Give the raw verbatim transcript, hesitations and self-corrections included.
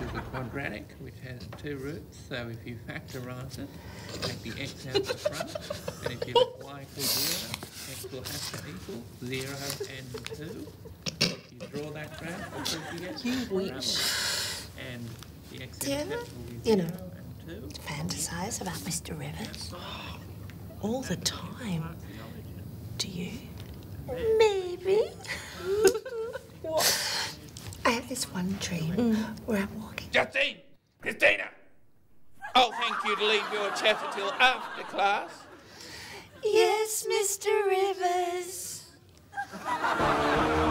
is a quadratic which has two roots, so if you factorise it, take the x out the front, and if you let y equal zero, x will have to equal zero and two. If you draw that graph, of course you get You parabol. wish. And the x Do you ever, intercept will be you zero know, and two. fantasise about Mister Rivers? All the time. Do you? Maybe. What? I have this one dream Mm. where I'm walking. Justine! Christina! Oh, thank you to leave your chatter till after class. Yes, Mister Rivers.